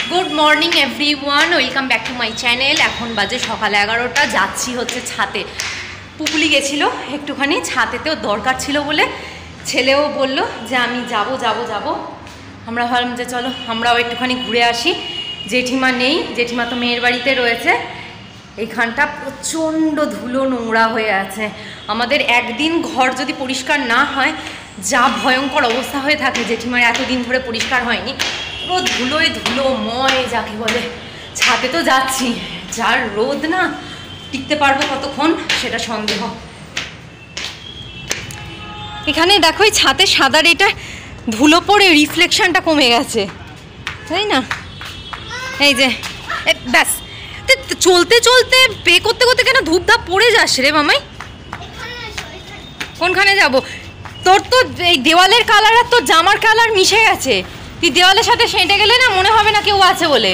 Good morning everyone, welcome back to my channel. এখন বাজে সকাল 11টা, যাচ্ছি হচ্ছে ছাতে। পুপুলি গেছিল একটুখানি ছাতেতেও দরকার ছিল বলে, ছেলেও বলল যে আমি যাব। আমরা ভাবলাম যে চলো আমরাও একটুখানি ঘুরে আসি। জেঠিমা নেই, জেঠিমা তো মেয়ের বাড়িতে রয়েছে। এইখানটা প্রচণ্ড ধুলো নোংরা হয়ে আছে। আমাদের একদিন ঘর যদি পরিষ্কার না হয় যা ভয়ঙ্কর অবস্থা হয়ে থাকে, জেঠিমার এতদিন ধরে পরিষ্কার হয়নি, পুরো ধুলোময় যাকে বলে। ছাদে তো যাচ্ছি, যার রোদ না, টিকতে পারবো কতক্ষণ সেটা সন্দেহ। এখানে দেখো এই ছাদে সাদার এটা ধুলো পড়ে রিফ্লেকশনটা কমে গেছে, তাই না? এই যে ব্যাস, চলতে চলতে পে করতে করতে কেন ধূপধাপ পড়ে যাস রে মামাই? কোনখানে যাব? তোর তো এই দেওয়ালের কালার আর তোর জামার কালার মিশে গেছে। তুই দেওয়ালের সাথে সেঁটে গেলে না মনে হবে না কেউ আছে বলে।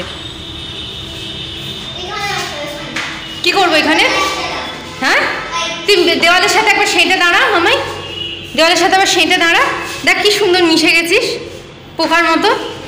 কি করবো এখানে? হ্যাঁ, তুই দেওয়ালের সাথে একবার সেঁটে দাঁড়া মামাই, দেওয়ালের সাথে আবার সেঁটে দাঁড়া। দেখ কি সুন্দর মিশে গেছিস পোকার মতো।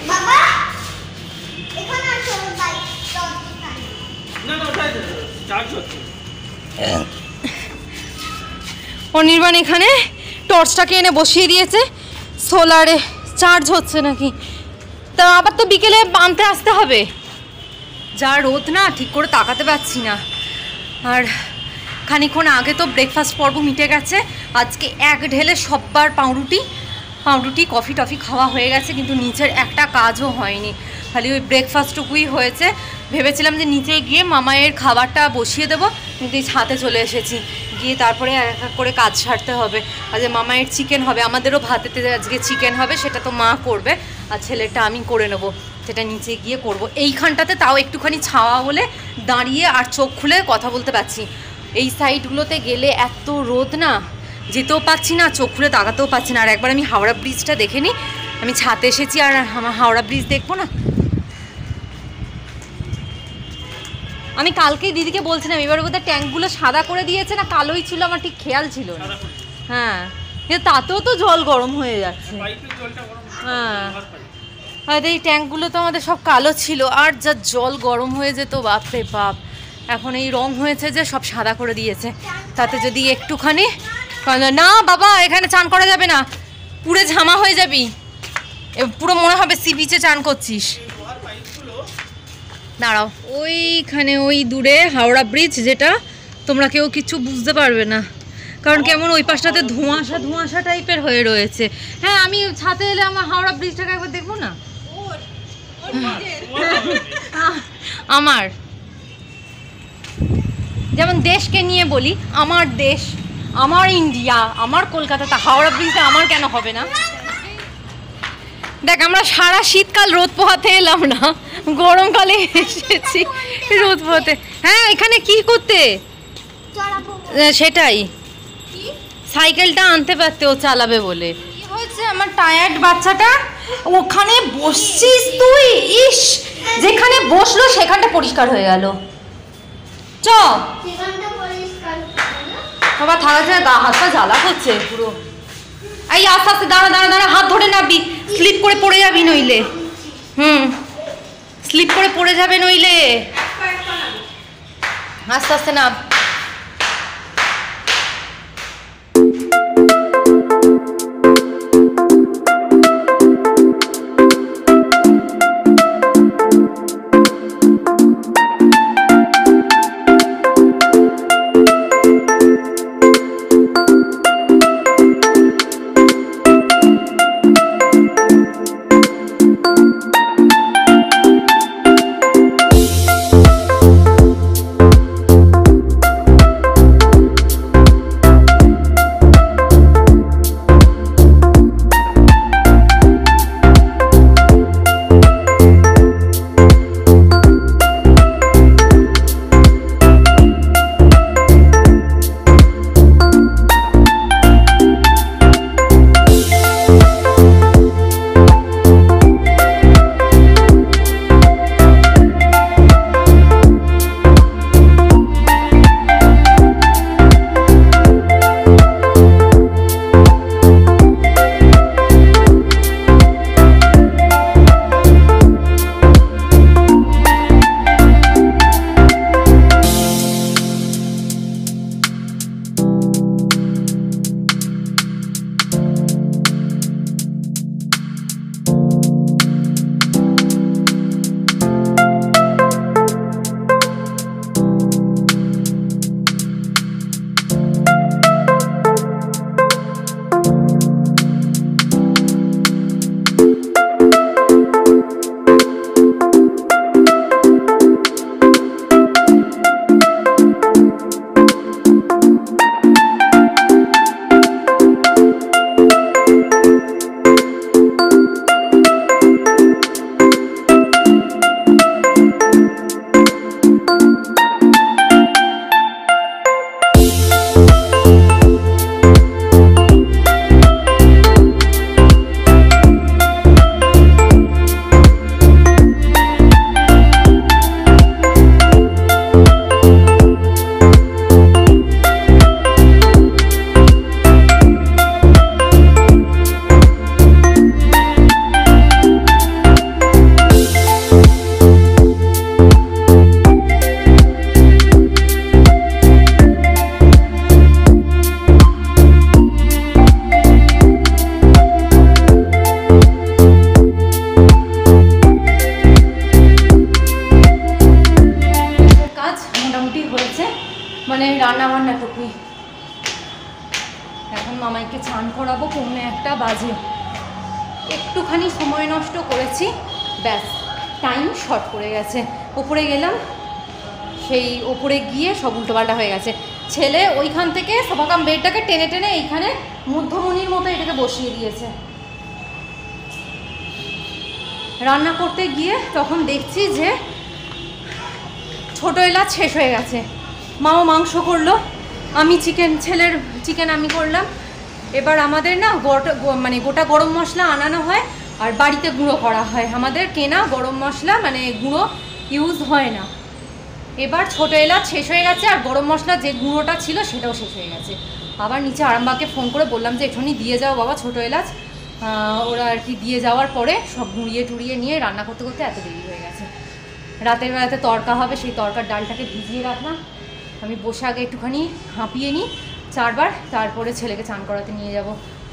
অনির্বাণ এখানে টর্চটাকে এনে বসিয়ে দিয়েছে, সোলারে চার্জ হচ্ছে নাকি। তা আবার তো বিকেলে আনতে আসতে হবে। যা রোদ না, ঠিক করে তাকাতে পারছি না। আর খানিক্ষণ আগে তো ব্রেকফাস্ট পর্ব মিটে গেছে। আজকে এক ঢেলে সববার পাউরুটি কফি টফি খাওয়া হয়ে গেছে, কিন্তু নিচের একটা কাজও হয়নি, খালি ওই ব্রেকফাস্টটুকুই হয়েছে। ভেবেছিলাম যে নিচে গিয়ে মামায়ের খাবারটা বসিয়ে দেবো, কিন্তু এই ছাদে চলে এসেছি। গিয়ে তারপরে এক এক করে কাজ সারতে হবে। আজকে মামায়ের চিকেন হবে, আমাদেরও ভাতেতে আজকে চিকেন হবে, সেটা তো মা করবে, আর ছেলেটা আমি করে নেবো, সেটা নিচে গিয়ে করব। এইখানটাতে তাও একটুখানি ছাওয়া বলে দাঁড়িয়ে আর চোখ খুলে কথা বলতে পারছি। এই সাইডগুলোতে গেলে এত রোদ না, যেতেও পাচ্ছি না, চোখ খুলে তাকাতেও পাচ্ছি না। আর একবার আমি হাওড়া ব্রিজটা দেখে নিই। আমি ছাতে এসেছি আর আমার হাওড়া ব্রিজ দেখবো না? আমি কালকেই দিদিকে বলছিলাম, এবার বোধহয় ট্যাঙ্কগুলো সাদা করে দিয়েছে না কালোই ছিল, আমার ঠিক খেয়াল ছিল না। হ্যাঁ, কিন্তু তাতেও তো জল গরম হয়ে যাচ্ছে। হ্যাঁ, হয়তো এই ট্যাঙ্কগুলো তো আমাদের সব কালো ছিল, আর যা জল গরম হয়ে যেত বাপরে বাপ। এখন এই রং হয়েছে যে সব সাদা করে দিয়েছে। তাতে যদি একটুখানি, না বাবা এখানে চান করা যাবে না, পুরো ঝামা হয়ে যাবি, পুরো মনে হবে সি বিচে চান করছিস। দাঁড়াও, ওইখানে ওই দূরে হাওড়া ব্রিজ, যেটা তোমরা কেউ কিছু বুঝতে পারবে না, কারণ কেমন ওই পাশটাতে ধোঁয়াশা টাইপের হয়ে রয়েছে। হ্যাঁ, আমি ছাতে এলে আমার হাওড়া ব্রিজটাকে একবার দেখবো না? আমার যেমন দেশকে নিয়ে বলি, আমার দেশ, আমার ইন্ডিয়া, আমার কলকাতাতে হাওড়া ব্রিজটা আমার কেন হবে না? দেখ, আমরা সারা শীতকাল রোদ পোহাতে এলাম না, গরমকালে এসেছি রোদ পোহাতে। হ্যাঁ, এখানে কি করতে? সেটাই, সাইকেলটা আনতে পারতে, ও চালাবে বলে। কি হয়েছে আমার টায়ার্ড বাচ্চাটা? ওখানে বসছিস তুই? ইস, যেখানে বসলো সেখানটা পরিষ্কার হয়ে গেল। চ বাবা, থাকা যায়, গা হাত পা জ্বালা করছে পুরো। এই আস্তে আস্তে দাঁড়া, হাত ধরে নাবি, স্লিপ করে পড়ে যাবি নইলে। স্লিপ করে পড়ে যাবে নইলে। আস্তে আস্তে নাব। ছেলেকে চান করাবো, 1:45 বাজে। একটুখানি সময় নষ্ট করেছি, ব্যাস টাইম শর্ট পড়ে গেছে। ওপরে গেলাম, সেই ওপরে গিয়ে সব উল্টোপাল্টা হয়ে গেছে। ছেলে ওইখান থেকে সোফাকাম বেডটাকে টেনে টেনে এইখানে মধ্যমণির মতো এটাকে বসিয়ে দিয়েছে। রান্না করতে গিয়ে তখন দেখছি যে ছোটো এলাচ শেষ হয়ে গেছে। মাও মাংস করলো, আমি ছেলের চিকেন আমি করলাম। এবার আমাদের না মানে গোটা গরম মশলা আনানো হয় আর বাড়িতে গুঁড়ো করা হয়, আমাদের কেনা গরম মশলা মানে গুঁড়ো ইউজ হয় না। এবার ছোটো এলাচ শেষ হয়ে গেছে আর গরম মশলা যে গুঁড়োটা ছিল সেটাও শেষ হয়ে গেছে। আবার নিচে আরামবাগকে ফোন করে বললাম যে একটুখানি দিয়ে যাও বাবা ছোটো এলাচ। ওরা আর কি দিয়ে যাওয়ার পরে সব গুঁড়িয়ে টুড়িয়ে নিয়ে রান্না করতে করতে এত দেরি হয়ে গেছে। রাতের বেলাতে তড়কা হবে, সেই তড়কার ডালটাকে ভিজিয়ে রাখলাম। আমি বসে আগে একটুখানি হাঁপিয়ে নিই 4 বার, তারপরে ছেলেকে চান করাতে নিয়ে যাব।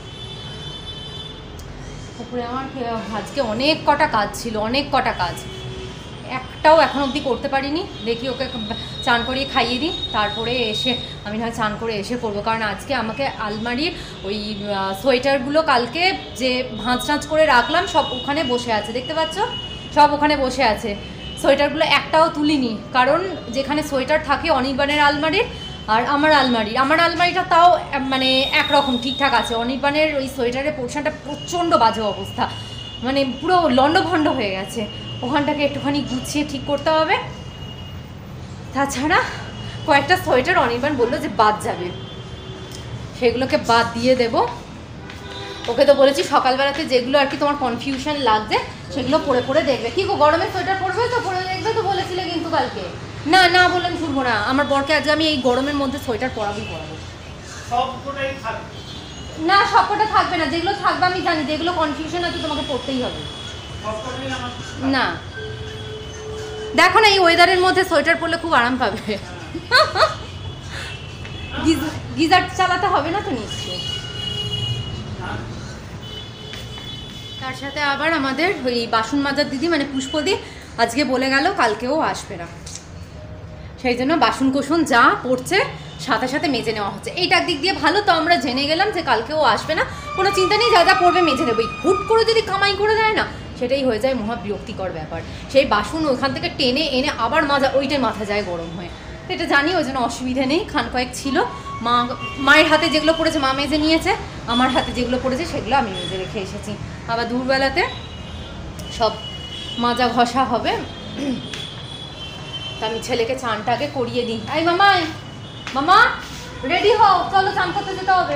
উপরে আমার আজকে অনেক কটা কাজ ছিল, অনেক কটা কাজ, একটাও এখন অবধি করতে পারিনি। দেখি ওকে চান করিয়ে খাইয়ে দিই, তারপরে এসে আমি না চান করে এসে করবো। কারণ আজকে আমাকে আলমারির ওই সোয়েটারগুলো কালকে যে ভাঁজ টাঁজ করে রাখলাম সব ওখানে বসে আছে, দেখতে পাচ্ছ সব ওখানে বসে আছে। সোয়েটারগুলো একটাও তুলিনি, কারণ যেখানে সোয়েটার থাকে অনির্বাণের আলমারির আর আমার আলমারিটা তাও মানে একরকম ঠিকঠাক আছে। অনির্বাণের ওই সোয়েটারের পোর্শনটা প্রচণ্ড বাজে অবস্থা, মানে পুরো লণ্ডভণ্ড হয়ে গেছে। ওখানটাকে একটুখানি গুছিয়ে ঠিক করতে হবে। তাছাড়া কয়েকটা সোয়েটার অনির্বাণ বললো যে বাদ যাবে, সেগুলোকে বাদ দিয়ে দেব। ওকে তো বলেছি সকালবেলাতে যেগুলো আর কি তোমার কনফিউশন লাগছে সেগুলো পরে পরে দেখবে। কি গো গরমের সোয়েটার পরবে তো, পরে দেখবে তো বলেছিলে কিন্তু কালকে। না না বললেন শুনবো না, আমার বরকে আজকে আমি এই গরমের মধ্যে সোয়েটার পরাবো। না সবকটা থাকবে না, যেগুলো থাকবে আমি জানি, যেগুলো কনফিউশন আছে তোমাকে পড়তেই হবে। না দেখো না, এই ওয়েদারের মধ্যে সোয়েটার পরলে খুব আরাম পাবে। গিজার চালাতে হবে না তো নিশ্চয়ই। তার সাথে আবার আমাদের ওই বাসন মাজার দিদি মানে পুষ্পদি আজকে বলে গেল কালকেও আসবে না, সেই জন্য বাসন কোসন যা পড়ছে সাথে সাথে মেজে নেওয়া হচ্ছে। এইটা একদিক দিয়ে ভালো, তো আমরা জেনে গেলাম যে কালকেও আসবে না, কোনো চিন্তা নেই, যা যা পড়বে মেজে নেবো। হুট করে যদি কামাই করে দেয় না, সেটাই হয়ে যায় মহা বিরক্তিকর ব্যাপার। সেই বাসন ওইখান থেকে টেনে এনে আবার মাজা, ওইটাই মাথা যায় গরম হয়ে। এটা জানি, ওই জন্য অসুবিধা নেই। খান কয়েক ছিল, মায়ের হাতে যেগুলো পড়েছে মা মেজে নিয়েছে, আমার হাতে যেগুলো পড়েছে সেগুলো আমি মেজে রেখে এসেছি। আবার দুপুরবেলাতে সব মাজা ঘষা হবে। তা আমি ছেলেকে চানটাকে করিয়ে দিই। এই মামা রেডি হও, চলো চান করতে যেতে হবে।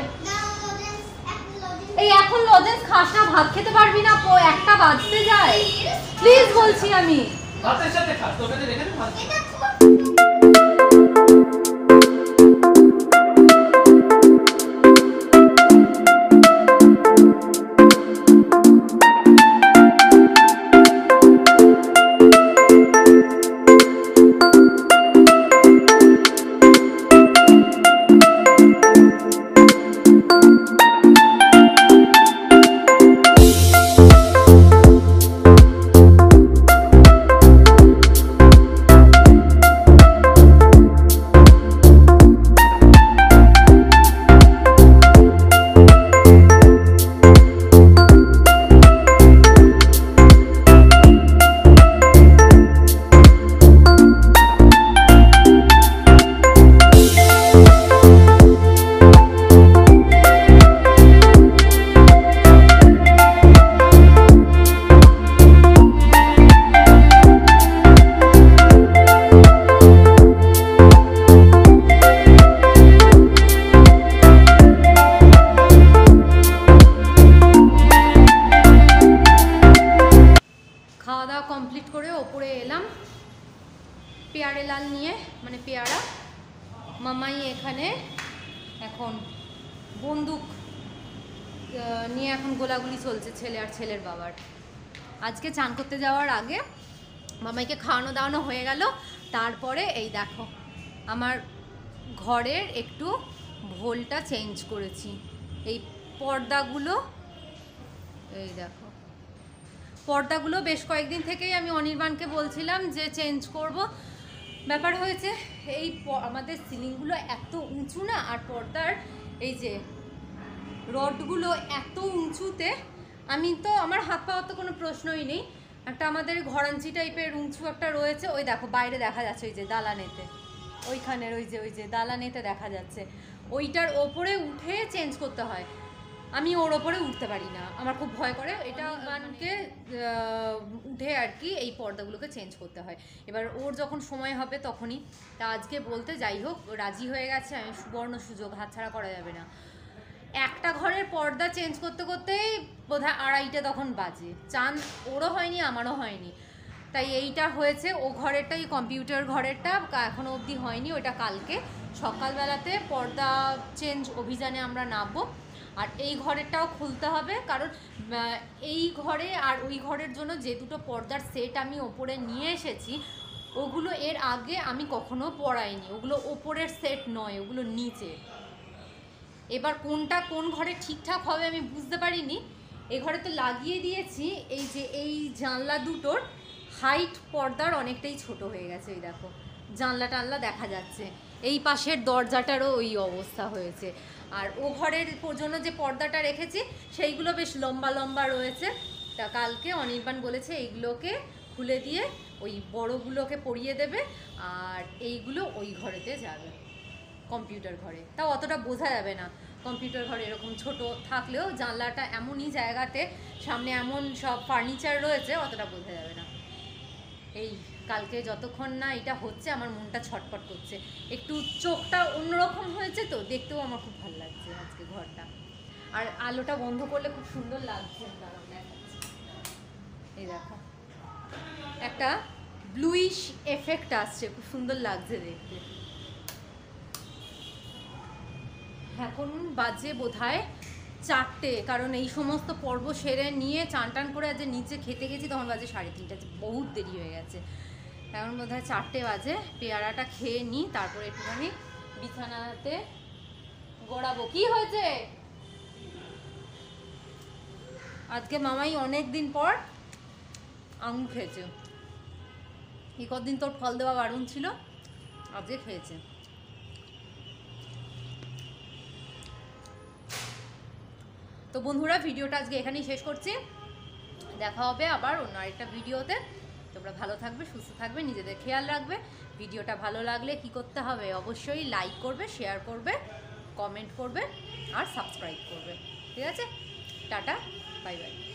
এই এখন লজেন্স খাস না, ভাত খেতে পারবি না, 1টা বাজতে যায়। প্লিজ বলছি আমি। ভাতের সাথে খা, তোকে রেখে দে ভাত। কমপ্লিট করে ওপরে এলাম পেয়ারে লাল নিয়ে, মানে পেয়ারা। মামাই এখানে এখন বন্দুক নিয়ে এখন গোলাগুলি চলছে ছেলে আর ছেলের বাবার। আজকে চান করতে যাওয়ার আগে মামাইকে খাওয়ানো দাওয়ানো হয়ে গেল। তারপরে এই দেখো আমার ঘরের একটু ভোলটা চেঞ্জ করেছি। এই পর্দাগুলো, এই দেখো পর্দাগুলো বেশ কয়েকদিন থেকেই আমি অনির্বাণকে বলছিলাম যে চেঞ্জ করব। ব্যাপার হয়েছে এই আমাদের সিলিংগুলো এত উঁচু না, আর পর্দার এই যে রডগুলো এত উঁচুতে, আমি তো আমার হাত পাওয়ার তো কোনো প্রশ্নই নেই। একটা আমাদের ঘরাঞ্চি টাইপের উঁচু একটা রয়েছে, ওই দেখো বাইরে দেখা যাচ্ছে ওই যে দালানেতে, ওইখানের ওই যে দালানেতে দেখা যাচ্ছে, ওইটার ওপরে উঠে চেঞ্জ করতে হয়। আমি ওর ওপরে উঠতে পারি না, আমার খুব ভয় করে। এটা বানকে উঠে আর কি এই পর্দাগুলোকে চেঞ্জ করতে হয়। এবার ওর যখন সময় হবে তখনই, তা আজকে বলতে যাই হোক রাজি হয়ে গেছে। আমি সুবর্ণ সুযোগ হাতছাড়া করা যাবে না। একটা ঘরের পর্দা চেঞ্জ করতে করতেই বোধহয় 2:30 তখন বাজে। চান ওরও হয়নি আমারও হয়নি, তাই এইটা হয়েছে। ও ঘরেরটাই কম্পিউটার ঘরেরটা এখনও অবধি হয়নি, ওটা কালকে সকালবেলাতে পর্দা চেঞ্জ অভিযানে আমরা নামবো। আর এই ঘরেরটাও খুলতে হবে, কারণ এই ঘরে আর ওই ঘরের জন্য যে দুটো পর্দার সেট আমি ওপরে নিয়ে এসেছি, ওগুলো এর আগে আমি কখনো পরাইনি। ওগুলো ওপরের সেট নয়, ওগুলো নিচে। এবার কোনটা কোন ঘরে ঠিকঠাক হবে আমি বুঝতে পারিনি। এ ঘরে তো লাগিয়ে দিয়েছি, এই যে এই জানলা দুটোর হাইট পর্দার অনেকটাই ছোট হয়ে গেছে। এই দেখো জানলা টানলা দেখা যাচ্ছে, এই পাশের দরজাটারও ওই অবস্থা হয়েছে। আর ও ঘরের জন্য যে পর্দাটা রেখেছি সেইগুলো বেশ লম্বা লম্বা রয়েছে। তা কালকে অনির্বাণ বলেছে এইগুলোকে খুলে দিয়ে ওই বড়গুলোকে পরিয়ে দেবে, আর এইগুলো ওই ঘরেতে যাবে, কম্পিউটার ঘরে। তাও অতটা বোঝা যাবে না, কম্পিউটার ঘরে এরকম ছোট থাকলেও জানলাটা এমনই জায়গাতে, সামনে এমন সব ফার্নিচার রয়েছে, অতটা বোঝা যাবে না। এই কালকে যতক্ষণ না এটা হচ্ছে আমার মনটা ছটফট করছে, একটু চোখটা অন্যরকম হয়েছে, তো দেখতেও আমার খুব ভালো লাগছে আজকে ঘরটা। আর আলোটা বন্ধ করলে খুব সুন্দর লাগছে। এই দেখো একটা ব্লুইশ এফেক্ট আসছে, খুব সুন্দর লাগছে দেখতে। এখন বাজে বোধহয় 4টে, কারণ এই সমস্ত পর্ব সেরে নিয়ে চান টান করে আজ নিচে খেতে গেছি তখন বাজে 3:30, বহুত দেরি হয়ে গেছে। এখন বোধহয় 4টে বাজে। পেয়ারাটা খেয়ে নিই, তারপরে একটুখানি বিছানাতে গড়াবো। কি হয়েছে আজকে? মামাই অনেক দিন পর আঙুর খেয়েছে। এই কদিন তোর ফল দেওয়া বারণ ছিল, আজকে খেয়েছে। তো বন্ধুরা, ভিডিওটা আজকে এখানেই শেষ করছি। দেখা হবে আবার অন্য আরেকটা ভিডিওতে। তোমরা ভালো থাকবে, সুস্থ থাকবে, নিজেদের খেয়াল রাখবে। ভিডিওটা ভালো লাগলে কি করতে হবে? অবশ্যই লাইক করবে, শেয়ার করবে, কমেন্ট করবে আর সাবস্ক্রাইব করবে। ঠিক আছে? Tata, bye by.